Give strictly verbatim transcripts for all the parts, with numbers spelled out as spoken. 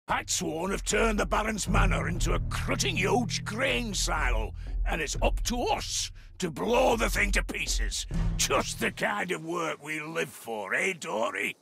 Hacksworn have turned the Baron's manor into a crutting huge grain silo, and it's up to us to blow the thing to pieces. Just the kind of work we live for, eh, Dory?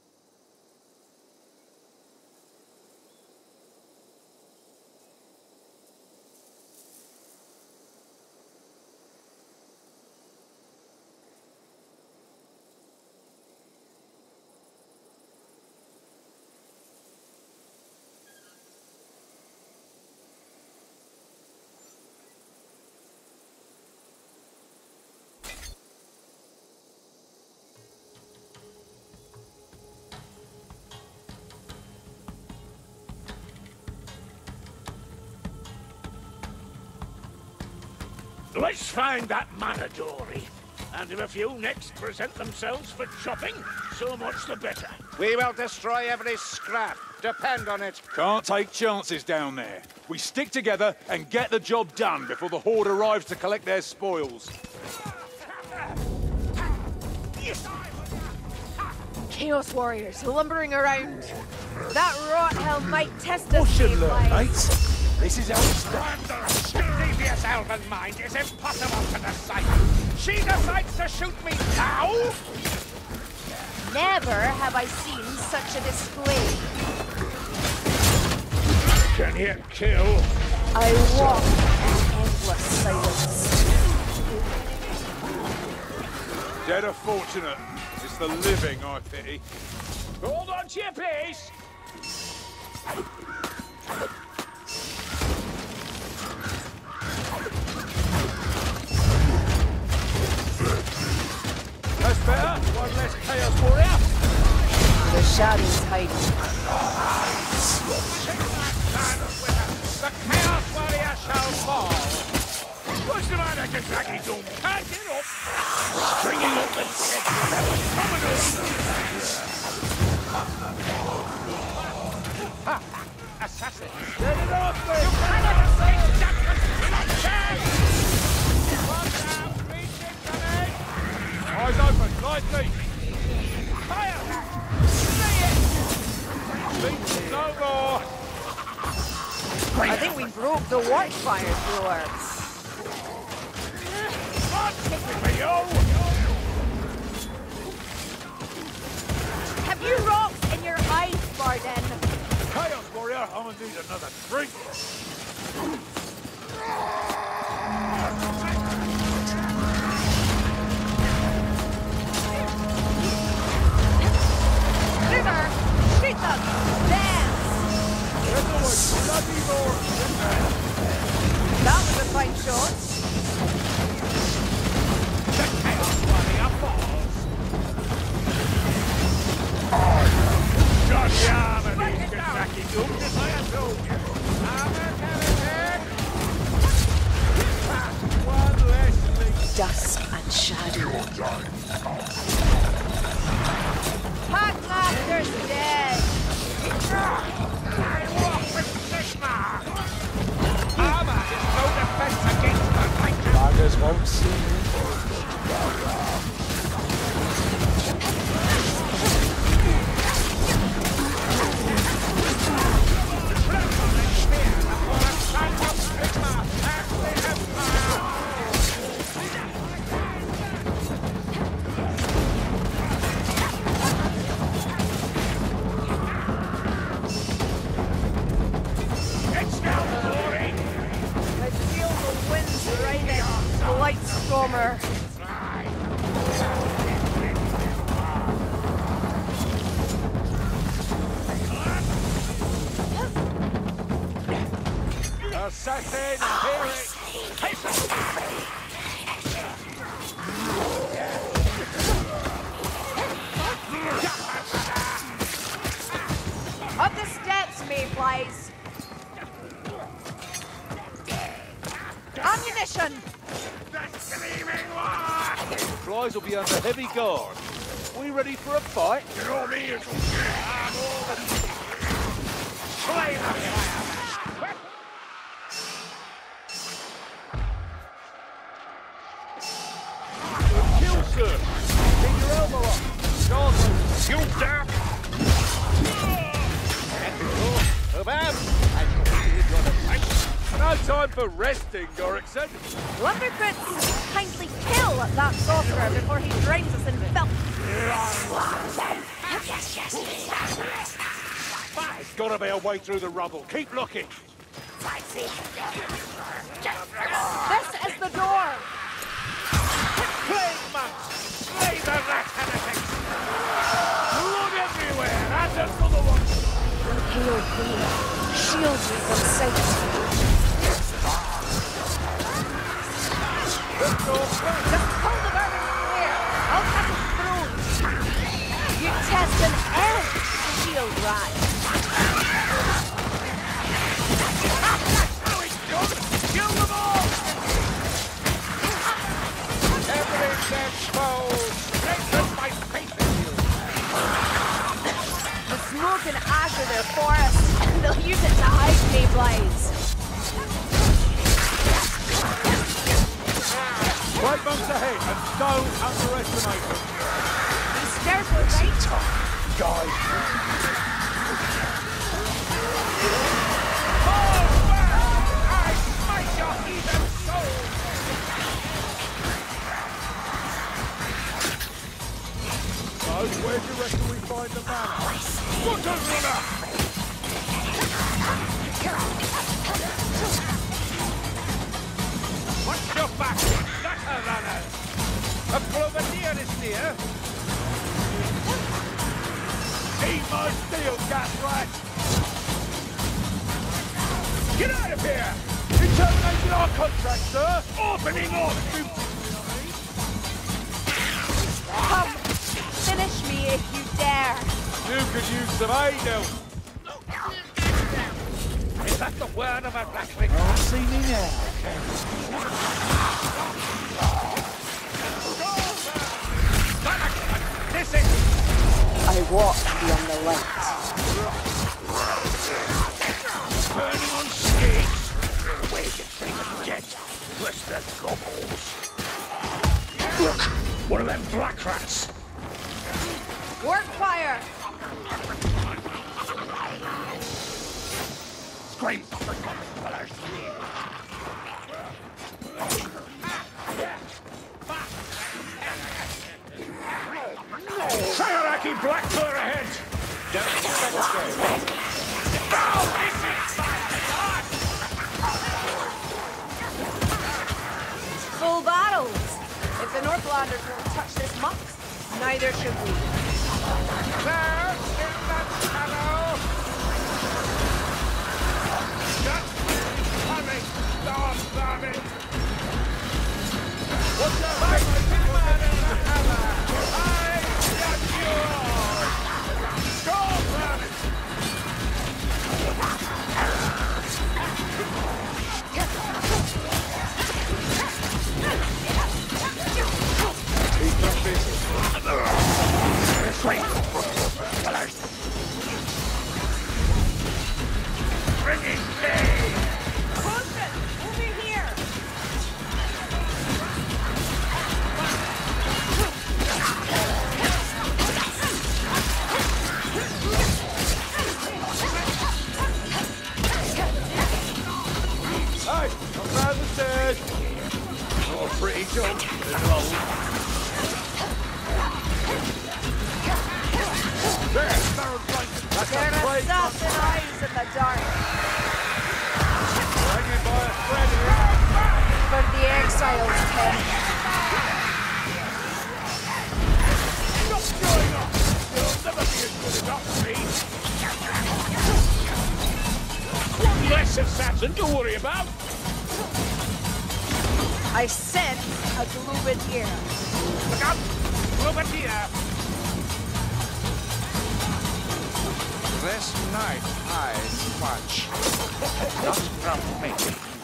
Let's find that manor, Dory. And if a few next present themselves for chopping, so much the better. We will destroy every scrap. Depend on it. Can't take chances down there. We stick together and get the job done before the Horde arrives to collect their spoils. Chaos warriors lumbering around. That rot hell might test us. What should learn, lives. mates? This is how we start. Devious elven mind is impossible to decipher. She decides to shoot me now? Never have I seen such a display. Can you kill? I walk in endless silence. Dead are fortunate. It's the living I pity. Hold on to your place! That's better. One less chaos warrior. The shadows hiding. The Chaos Warrior shall fall. What's the matter, Kentucky Doom? Can't get up! Stringing up the dead coming Ha! Assassin! Get it off me! You cannot escape justice! Watch out! Reach incoming! Eyes open, lightly. Fire! See it! Think no more. I think we broke the watchfire throwers. Take me for you! Have you rocks in your eyes, Barden? Chaos warrior, I'm gonna need another drink. Scissor! Shoot them! Dance! Bloody more. That was a fine shot. The Chaos Warrior falls! Got the armor, these Kentucky Dooms, as I have told you. Armored heretic! One less thing. Dusk and shadow. Packmaster's dead! I walk with Sigma! Armor is no defense against the Titan! Buggers won't see me. It's now, Dory! I feel the winds raining. The light stormer. Assassin, hear it. Up the steps, mayflies. Ammunition! The screaming war! Flies will be under heavy guard. We ready for a fight? Get over here! I'm over! Slay them! Kill, sir. Keep your elbow up. Guard, You dare! oh, of ham. And you're the defense. No time for resting, Gorikson. Lumberfoots, kindly kill that sorcerer before he drowns us in filth. There's gotta be a way through the rubble. Keep looking. This is the door. Plague monks! Slay the rat heretics! Blood everywhere, and another one! Hail Queen, shield me from sight. Just pull the burden clear. I'll cut his throat. You test an end to shield rise. Kill them all! Everything's exposed! Strengthen my faith in you! The smoke and ash of their forest. They'll use it to hide Mayblights. Great monks ahead, and don't underestimate them. These stairs were right. Guys. Where do you reckon we find the man? What a runner! Watch your back! Gutter runners! A Ploverdeer is near! Eat my steel, gas rat! Get out of here! You terminated our contract, sir! Opening up! Come, finish me if you dare. You could use some aid, Elf. Is that the word of a blackling? Oh, see me now. This is... I walk beyond the light. Burning on stakes! Where you think you get? Plus the gobbles. Look, one of them black rats. Work fire. Scream for the fellas. Sayaraki black fur ahead! Full battles. If the Northlanders won't touch this muck, neither should we. There, in that shadow! Just coming! Stop, damn it! What's that? Like man in the hammer! I got you all! Stop, damn it! He's not busy. Bring it down! Constant, over here. Hey, come round the stairs. Oh, pretty job. There, Baron Blanket. That's There a are great assassin eyes in the dark. hanging by a thread here. For the exiles, Ken. Stop going up! You'll never be as good as us, me! One less assassin to worry about! I sense a Glubadir. Look out! Over here! This night hides much. Not from me.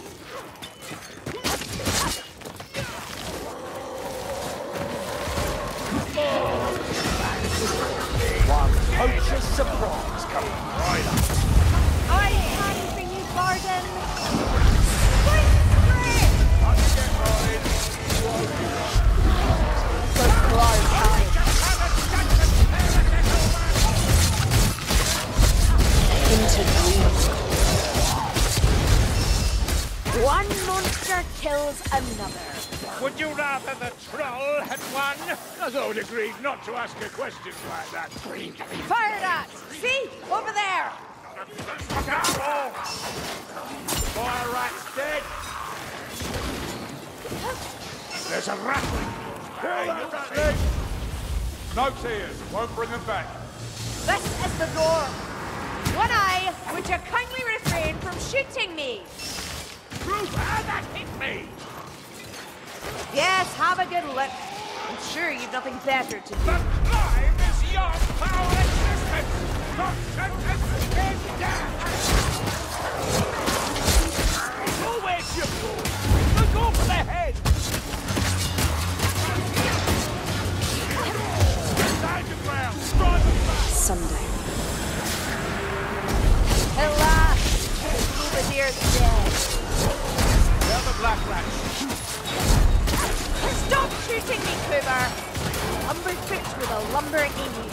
One poacher's surprise coming right up. I can bring you pardon. Quick, quick! First blood coming. Into dreams. Never kills another. Would you rather the troll had won? I thought we'd agreed not to ask her questions like that. Fire that! See? Over there! Fire rat's dead. There's a rattling. Hey, look at me! No tears. Won't bring them back. This is the door. One Eye, would you kindly refrain from shooting me? Proof how that hit me! Yes, have a good look. I'm sure you've nothing better to do. The climb is your power existence. Not sentence is death. Nowhere to go! Look over the head! Down the ground! Strike them back! Sundown. At last, Boulevardeer's dead. Tell the black rats. Stop shooting me, Cooper! Lumberfoot with a lumbering aim.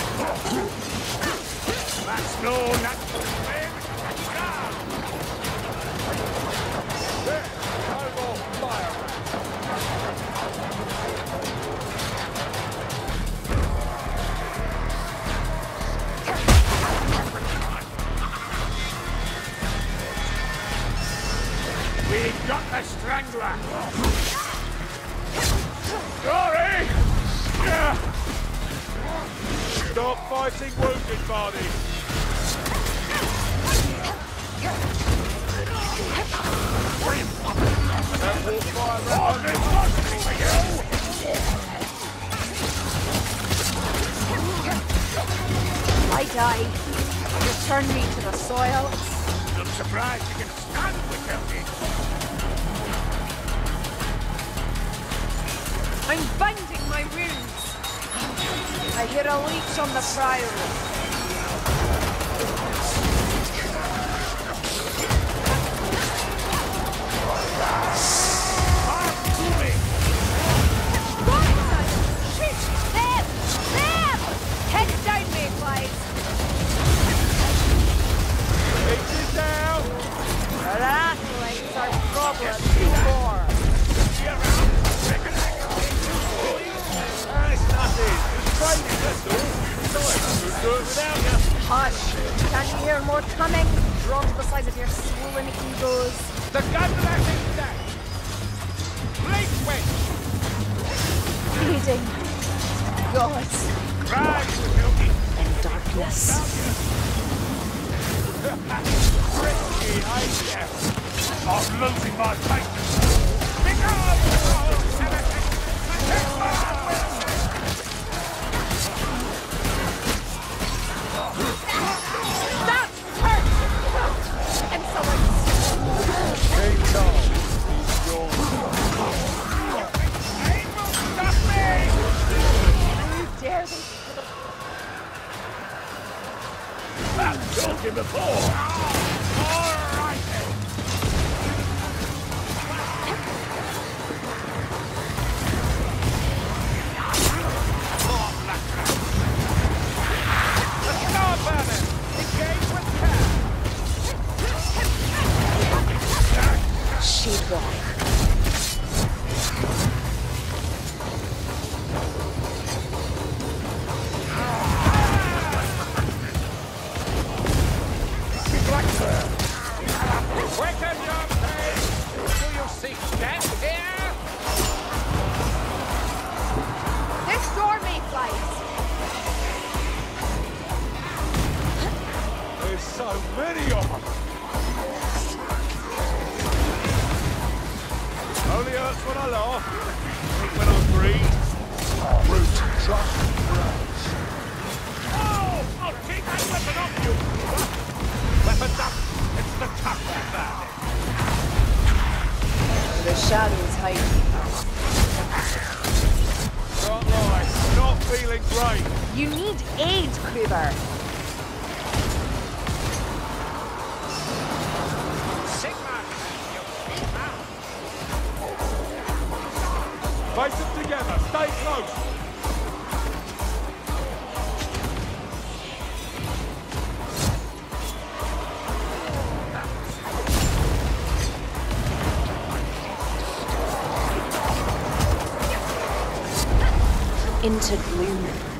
That's no natural thing! There. No more fire rats. We got the strangler! Sorry! Yeah. Stop fighting wounded bodies. That will fire Oh, there's nothing for you! I die. Return me to the soil. I'm surprised you can stand without it. I'm binding my wounds. I hear a leech on the priory. Shoot! Them! Them! Head down, mayflies! Pieces down. Rattlings are problem no more. That's nothing. It's training, that's all. Besides, we'll do it without you. Hush! Can't you hear more coming? Drawn to the size of your swollen egos. The gun rack is dead. Blink witch. Bleeding. Gods. Right, Wilkie. In darkness. Risky idea. I'm losing my faith. Pick up! That hurt! Insolence! King Tom, he's yours. Stop me! You dare them? I've told you before. All right then. The Star Burner! Engage with care! Sheetrock. Quicken your pace! Do you seek death here? This door may flies. There's so many of them. Only hurts when I laugh. Think when I breathe. Root, trust, rose. Oh, I'll take that weapon off you. Weapons up! It's the tough bandit! The shadows hide. Can't lie, not feeling great. You need aid, Kruber. Sigmar! You keep out! Face them together, stay close. into gloom.